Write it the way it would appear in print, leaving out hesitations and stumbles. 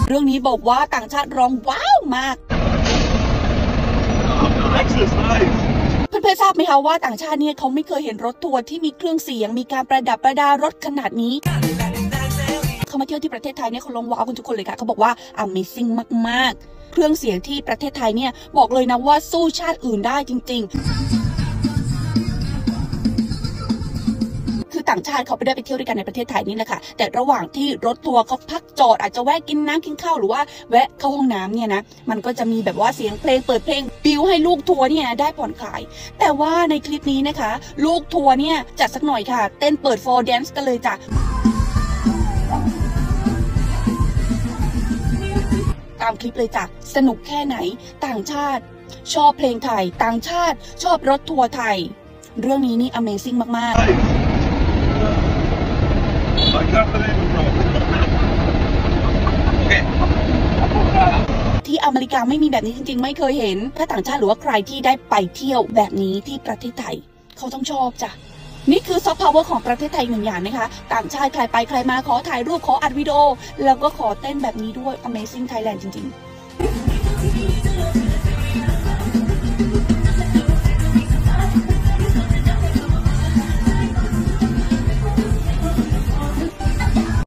เรื่องนี้บอกว่าต่างชาติร้องว้าวมากเพื่อนๆทราบไหมคะว่าต่างชาติเนี่ยเขาไม่เคยเห็นรถทัวร์ที่มีเครื่องเสียงมีการประดับประดารถขนาดนี้เขามาเที่ยวที่ประเทศไทยเนี่ยเขาร้องว้าวกันทุกคนเลยค่ะเขาบอกว่า Amazing มากๆเครื่องเสียงที่ประเทศไทยเนี่ยบอกเลยนะว่าสู้ชาติอื่นได้จริงๆต่างชาติเขาไม่ได้ไปเที่ยวด้วยกันในประเทศไทยนี่แหละค่ะแต่ระหว่างที่รถทัวร์เขาพักจอดอาจจะแวะกินน้ำกินข้าวหรือว่าแวะเข้าห้องน้ำเนี่ยนะมันก็จะมีแบบว่าเสียงเพลงเปิดเพลงบิวให้ลูกทัวร์เนี่ยได้ผ่อนคลายแต่ว่าในคลิปนี้นะคะลูกทัวร์เนี่ยจัดสักหน่อยค่ะเต้นเปิด4 dance กันเลยจ้ะตามคลิปเลยจ้ะสนุกแค่ไหนต่างชาติชอบเพลงไทยต่างชาติชอบรถทัวร์ไทยเรื่องนี้นี่ Amazing มากๆที่อเมริกาไม่มีแบบนี้จริงๆไม่เคยเห็นถ้าต่างชาติหรือว่าใครที่ได้ไปเที่ยวแบบนี้ที่ประเทศไทยเขาต้องชอบจ้ะนี่คือซอฟต์พาวเวอร์ของประเทศไทยหนึ่งอย่างนะคะต่างชาติใครไปใครมาขอถ่ายรูปขออัดวิดีโอแล้วก็ขอเต้นแบบนี้ด้วย Amazing Thailand จริงๆ